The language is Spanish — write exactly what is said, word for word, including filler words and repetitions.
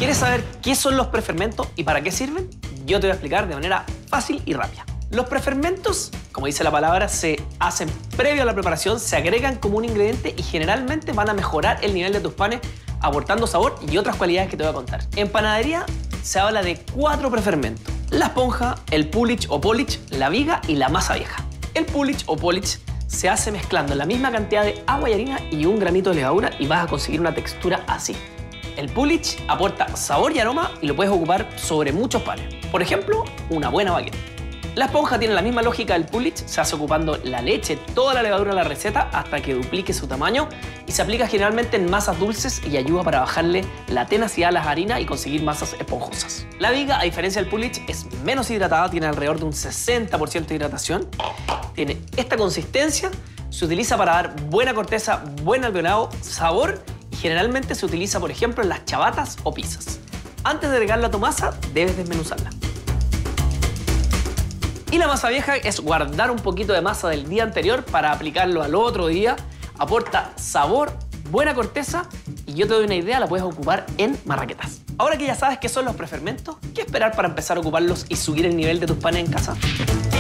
¿Quieres saber qué son los prefermentos y para qué sirven? Yo te voy a explicar de manera fácil y rápida. Los prefermentos, como dice la palabra, se hacen previo a la preparación, se agregan como un ingrediente y generalmente van a mejorar el nivel de tus panes, aportando sabor y otras cualidades que te voy a contar. En panadería se habla de cuatro prefermentos: la esponja, el pulich o polich, la viga y la masa vieja. El pulich o polich se hace mezclando la misma cantidad de agua y harina y un granito de levadura y vas a conseguir una textura así. El pulich aporta sabor y aroma y lo puedes ocupar sobre muchos panes. Por ejemplo, una buena baguette. La esponja tiene la misma lógica del pulich, se hace ocupando la leche, toda la levadura de la receta hasta que duplique su tamaño y se aplica generalmente en masas dulces y ayuda para bajarle la tenacidad a las harinas y conseguir masas esponjosas. La viga, a diferencia del pulich, es menos hidratada, tiene alrededor de un sesenta por ciento de hidratación, tiene esta consistencia, se utiliza para dar buena corteza, buen alveolado, sabor y generalmente se utiliza, por ejemplo, en las chavatas o pizzas. Antes de agregarla a tu masa, debes desmenuzarla. Y la masa vieja es guardar un poquito de masa del día anterior para aplicarlo al otro día. Aporta sabor, buena corteza y yo te doy una idea, la puedes ocupar en marraquetas. Ahora que ya sabes qué son los prefermentos, ¿qué esperar para empezar a ocuparlos y subir el nivel de tus panes en casa?